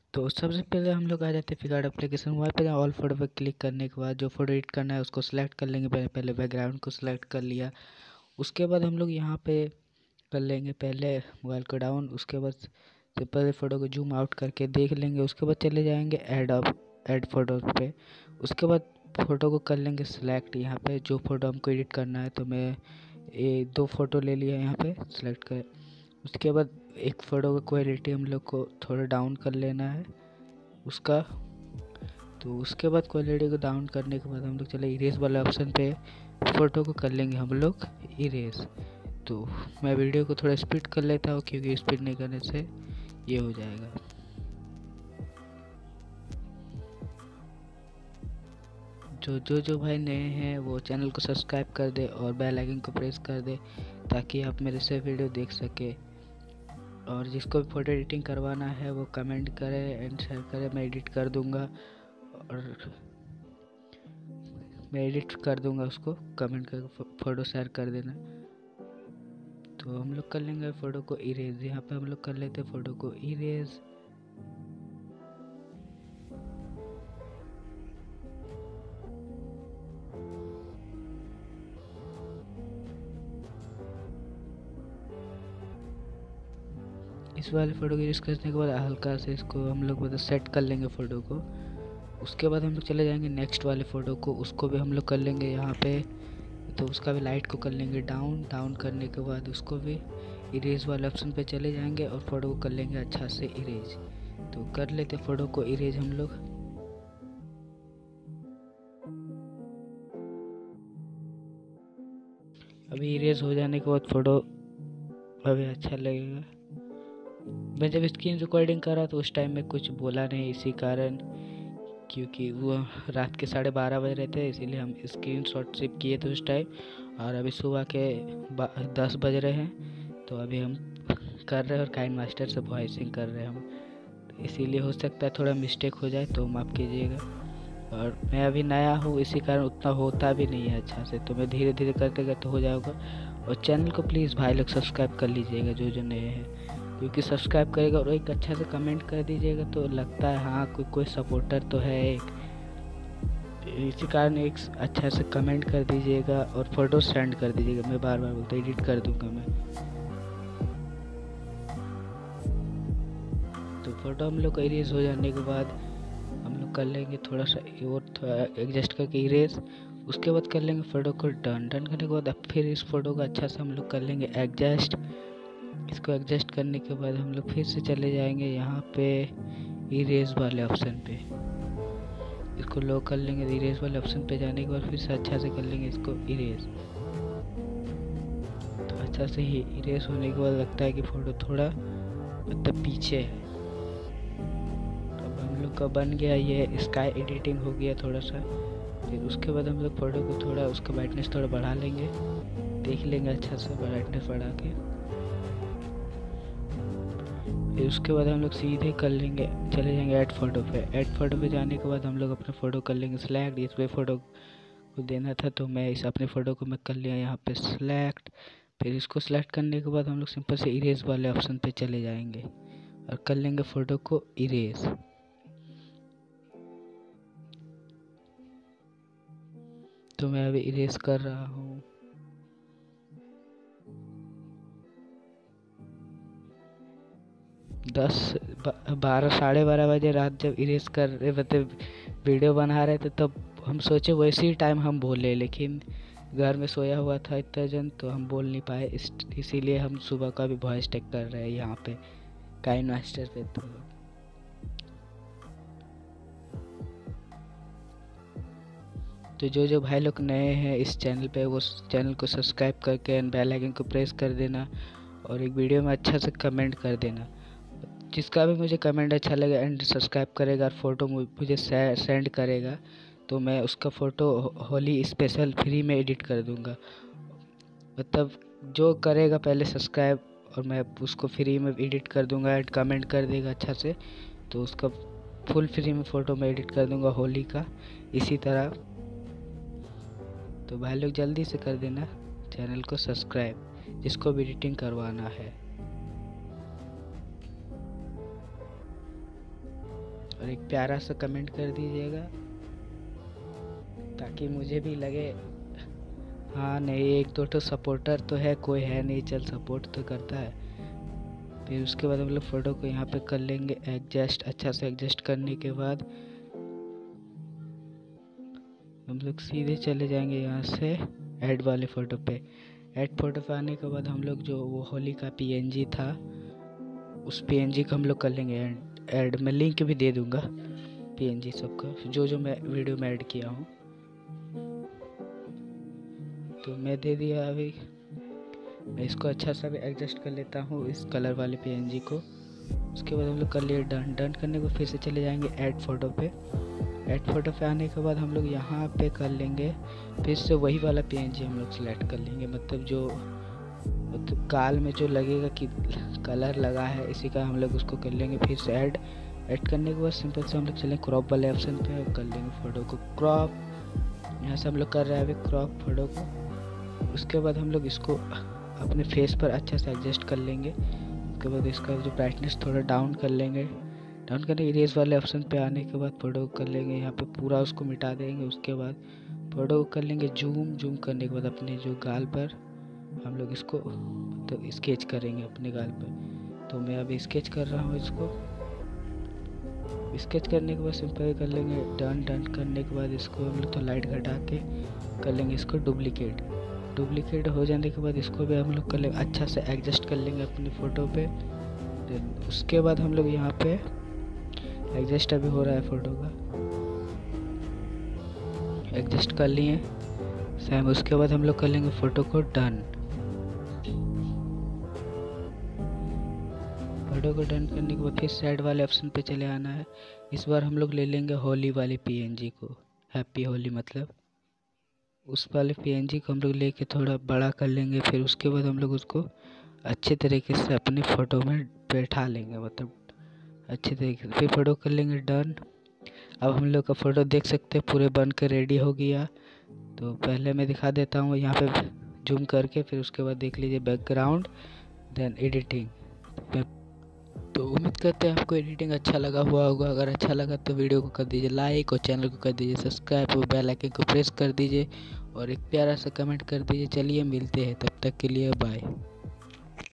तो सबसे पहले हम लोग आ जाते हैं पिकआर्ट एप्लीकेशन। वहाँ पे ऑल फोटो पे क्लिक करने के बाद जो फोटो एडिट करना है उसको सिलेक्ट कर लेंगे। पहले बैकग्राउंड को सिलेक्ट कर लिया। उसके बाद हम लोग यहाँ पे कर लेंगे पहले मोबाइल को डाउन। उसके बाद सिंपल फ़ोटो को जूम आउट करके देख लेंगे। उसके बाद चले जाएंगे ऐड फोटो पे। उसके बाद फ़ोटो को कर लेंगे सिलेक्ट। यहाँ पे जो फ़ोटो हमको एडिट करना है तो मैं ये 2 फ़ोटो ले लिया यहाँ पे सिलेक्ट कर। उसके बाद एक फ़ोटो का क्वालिटी हम लोग को थोड़ा डाउन कर लेना है उसका। तो उसके बाद क्वालिटी को डाउन करने के बाद हम लोग चले इरेज वाले ऑप्शन पे, फ़ोटो को कर लेंगे हम लोग इरेज। तो मैं वीडियो को थोड़ा स्पीड कर लेता हूँ क्योंकि स्पीड नहीं करने से ये हो जाएगा। जो भाई नए हैं वो चैनल को सब्सक्राइब कर दे और बेल आइकन को प्रेस कर दे ताकि आप मेरे से वीडियो देख सके। और जिसको भी फ़ोटो एडिटिंग करवाना है वो कमेंट करे एंड शेयर करे, मैं एडिट कर दूंगा। और मैं एडिट कर दूंगा उसको, कमेंट करके फ़ोटो शेयर कर देना। तो हम लोग कर लेंगे फ़ोटो को इरेज। यहाँ पे हम लोग कर लेते हैं फ़ोटो को इरेज। इस वाले फ़ोटो को यूज़ करने के बाद हल्का से इसको हम लोग मतलब सेट कर लेंगे फ़ोटो को। उसके बाद हम लोग चले जाएंगे नेक्स्ट वाले फ़ोटो को, उसको भी हम लोग कर लेंगे यहाँ पे। तो उसका भी लाइट को कर लेंगे डाउन करने के बाद उसको भी इरेज वाले ऑप्शन पे चले जाएंगे और फ़ोटो को कर लेंगे अच्छा से इरेज। तो कर लेते फ़ोटो को इरेज हम लोग। अभी इरेज हो जाने के बाद फ़ोटो अभी अच्छा लगेगा। मैं जब स्क्रीन रिकॉर्डिंग कर रहा तो उस टाइम में कुछ बोला नहीं, इसी कारण क्योंकि वो रात के 12:30 बज रहे थे, इसीलिए हम स्क्रीन शॉट सिप किए थे उस टाइम। और अभी सुबह के 10 बज रहे हैं तो अभी हम कर रहे हैं और काइन मास्टर से वॉइसिंग कर रहे हैं हम। तो इसीलिए हो सकता है थोड़ा मिस्टेक हो जाए तो माफ़ कीजिएगा। और मैं अभी नया हूँ इसी कारण उतना होता भी नहीं है अच्छा से, तो मैं धीरे धीरे करते करते हो जाएगा। और चैनल को प्लीज़ भाई लोग सब्सक्राइब कर लीजिएगा जो नए हैं, क्योंकि सब्सक्राइब करेगा और एक अच्छा से कमेंट कर दीजिएगा तो लगता है हाँ कोई सपोर्टर तो है एक। इसी कारण एक अच्छा से कमेंट कर दीजिएगा और फ़ोटो सेंड कर दीजिएगा। मैं बार बार बोलता एडिट कर दूंगा मैं। तो फ़ोटो हम लोग का इरेज हो जाने के बाद हम लोग कर लेंगे थोड़ा सा और थोड़ा एडजस्ट करके इरेज। उसके बाद कर लेंगे फ़ोटो को डन करने के बाद अब फिर इस फ़ोटो को अच्छा से हम लोग कर लेंगे एडजस्ट। इसको एडजस्ट करने के बाद हम लोग फिर से चले जाएंगे यहाँ पे इरेज वाले ऑप्शन पे। इसको लॉक कर लेंगे। इरेज वाले ऑप्शन पे जाने के बाद फिर से अच्छा से कर लेंगे इसको इरेज। तो अच्छा से ही इरेज होने के बाद लगता है कि फ़ोटो थोड़ा मतलब पीछे है। अब हम लोग का बन गया ये स्काई एडिटिंग हो गया थोड़ा सा। फिर उसके बाद हम लोग फ़ोटो को थोड़ा उसका ब्राइटनेस थोड़ा बढ़ा लेंगे, देख लेंगे अच्छा से ब्राइटनेस बढ़ा के। फिर उसके बाद हम लोग सीधे कर लेंगे, चले जाएंगे ऐड फ़ोटो पे। ऐड फ़ोटो पे जाने के बाद हम लोग अपने फ़ोटो कर लेंगे सिलेक्ट। इस पे फ़ोटो को देना था तो मैं इस अपने फ़ोटो को मैं कर लिया यहाँ पे सिलेक्ट। फिर इसको सिलेक्ट करने के बाद हम लोग सिंपल से इरेज वाले ऑप्शन पे चले जाएंगे और कर लेंगे फ़ोटो को इरेज। तो मैं अभी इरेज कर रहा हूँ। 12 12:30 बजे रात जब इरेज कर रहे मतलब वीडियो बना रहे थे तब हम सोचे वैसे ही टाइम हम बोले, लेकिन घर में सोया हुआ था इतना जन तो हम बोल नहीं पाए। इसीलिए हम सुबह का भी वॉइस टेक कर रहे हैं यहाँ पे काइन मास्टर पे। तो जो भाई लोग नए हैं इस चैनल पे वो चैनल को सब्सक्राइब करके एंड बेल आइकन को प्रेस कर देना और एक वीडियो में अच्छा से कमेंट कर देना। जिसका भी मुझे कमेंट अच्छा लगे एंड सब्सक्राइब करेगा और फ़ोटो मुझे सेंड करेगा तो मैं उसका फ़ोटो होली स्पेशल फ्री में एडिट कर दूंगा। मतलब जो करेगा पहले सब्सक्राइब और मैं उसको फ्री में एडिट कर दूंगा एंड कमेंट कर देगा अच्छा से तो उसका फुल फ्री में फ़ोटो मैं एडिट कर दूंगा होली का इसी तरह। तो भाई लोग जल्दी से कर देना चैनल को सब्सक्राइब जिसको भी एडिटिंग करवाना है। और एक प्यारा सा कमेंट कर दीजिएगा ताकि मुझे भी लगे हाँ नहीं, एक दो तो सपोर्टर तो है, कोई है नहीं, चल सपोर्ट तो करता है। फिर उसके बाद हम लोग फ़ोटो को यहाँ पे कर लेंगे एडजस्ट। अच्छा से एडजस्ट करने के बाद हम लोग सीधे चले जाएंगे यहाँ से ऐड वाले फ़ोटो पे। ऐड फ़ोटो पे आने के बाद हम लोग जो वो होली का पीएनजी था, उस पीएनजी को हम लोग कर लेंगे ऐड। मैं लिंक भी दे दूँगा पीएनजी सबका, जो मैं वीडियो में ऐड किया हूँ, तो मैं दे दिया। अभी मैं इसको अच्छा सा भी एडजस्ट कर लेता हूँ इस कलर वाले पीएनजी को। उसके बाद हम लोग कर लिए डन। डन करने को फिर से चले जाएंगे ऐड फ़ोटो पे। ऐड फ़ोटो पे आने के बाद हम लोग यहाँ पे कर लेंगे फिर से वही वाला पीएनजी हम लोग सेलेक्ट कर लेंगे, मतलब गाल में जो लगेगा कि कलर लगा है, इसी का हम लोग उसको कर लेंगे फिर से ऐड। ऐड करने के बाद सिंपल से हम लोग चलेंगे क्रॉप वाले ऑप्शन पे और कर लेंगे फ़ोटो को क्रॉप। यहाँ से हम लोग कर रहे हैं अभी क्रॉप फ़ोटो को। उसके बाद हम लोग इसको अपने फेस पर अच्छा से एडजस्ट कर लेंगे। उसके बाद इसका जो ब्राइटनेस थोड़ा डाउन कर लेंगे। डाउन करके इरेज वाले ऑप्शन पे आने के बाद फ़ोटो कर लेंगे, यहाँ पे पूरा उसको मिटा देंगे। उसके बाद फ़ोटो कर लेंगे जूम करने के बाद अपने जो गाल पर हम लोग इसको तो स्केच करेंगे अपने गाल पर। तो मैं अभी स्केच कर रहा हूँ इसको। स्केच करने के बाद सिंपल कर लेंगे डन। डन करने के बाद इसको हम लोग तो लाइट घटा के कर लेंगे इसको डुप्लीकेट हो जाने के बाद इसको भी हम लोग कर लेंगे, अच्छा से एडजस्ट कर लेंगे अपनी फ़ोटो पे। उसके बाद हम लोग यहाँ पे एडजस्ट अभी हो रहा है फ़ोटो का, एडजस्ट कर लिए सेम। उसके बाद हम लोग कर लेंगे फ़ोटो को डन। फ़ोटो को डन करने के बाद फिर साइड वाले ऑप्शन पे चले आना है। इस बार हम लोग ले लेंगे होली वाली पीएनजी को, हैप्पी होली मतलब उस वाले पीएनजी को हम लोग लेके थोड़ा बड़ा कर लेंगे। फिर उसके बाद हम लोग उसको अच्छे तरीके से अपनी फ़ोटो में बैठा लेंगे, मतलब अच्छे तरीके से। फिर फ़ोटो कर लेंगे डन। अब हम लोग का फ़ोटो देख सकते हैं पूरे बन के रेडी हो गया। तो पहले मैं दिखा देता हूँ यहाँ पे जूम करके, फिर उसके बाद देख लीजिए बैकग्राउंड देन एडिटिंग। तो उम्मीद करते हैं आपको एडिटिंग अच्छा लगा हुआ होगा। अगर अच्छा लगा तो वीडियो को कर दीजिए लाइक और चैनल को कर दीजिए सब्सक्राइब और बेल आइकन को प्रेस कर दीजिए और एक प्यारा सा कमेंट कर दीजिए। चलिए मिलते हैं, तब तक के लिए बाय।